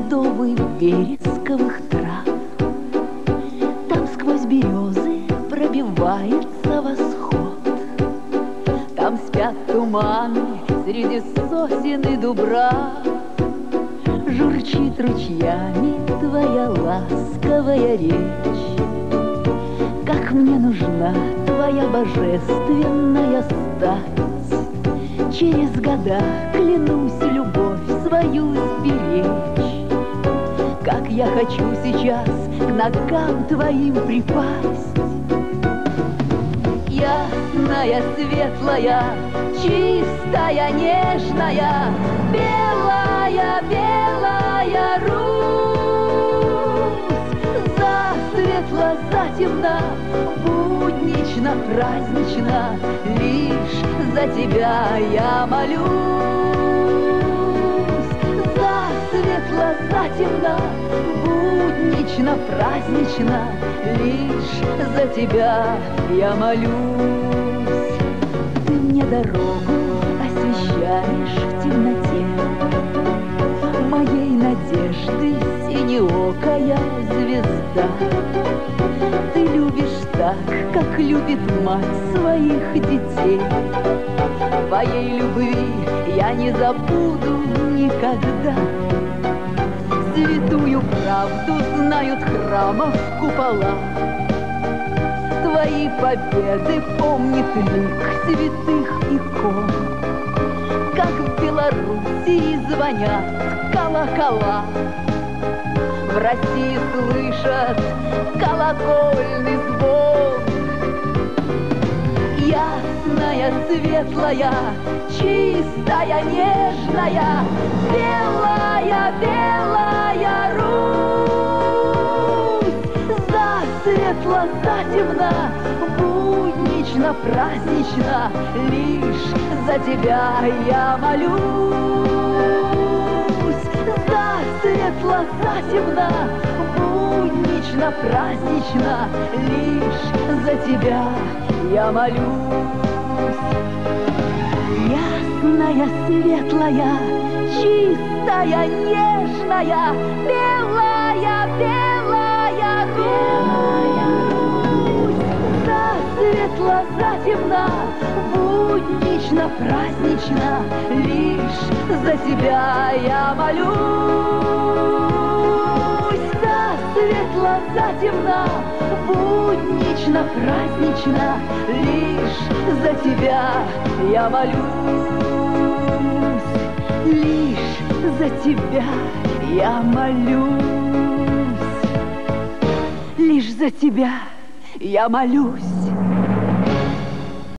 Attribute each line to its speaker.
Speaker 1: медовых вересковых трав. Там сквозь березы пробивается восход. Там спят туманы среди сосен и дубрав. Журчит ручьями твоя ласковая речь. Как мне нужна твоя божественная стать. Через года клянусь любовь свою сберечь. Как я хочу сейчас к ногам твоим припасть. Ясная, светлая, чистая, нежная, белая, белая Русь. Засветло, затемно, буднично, празднично, лишь за тебя я молюсь. Засветло, затемно, буднично, празднично, лишь за тебя я молюсь. Ты мне дорогу освещаешь в темноте моей надежды, синеокая звезда. Ты любишь так, как любит мать своих детей. Твоей любви я не забуду никогда. Святую правду знают храмов купола. Твои победы помнит лик святых икон. Как в Белоруссии звонят колокола, в России слышат колокольный звон. Ясная, светлая, чистая, нежная, белая, белая Русь. Засветло, затемно, буднично, празднично, лишь за тебя я молюсь. Засветло, затемно, буднично, празднично, лишь за тебя я молюсь. Ясная, светлая, чистая, нежная, белая, белая Русь. Засветло, затемно, буднично, празднично, лишь за тебя я молюсь. Засветло, затемно, буднично, празднично, лишь за тебя я молюсь. Лишь за тебя я молюсь. Лишь за тебя я молюсь.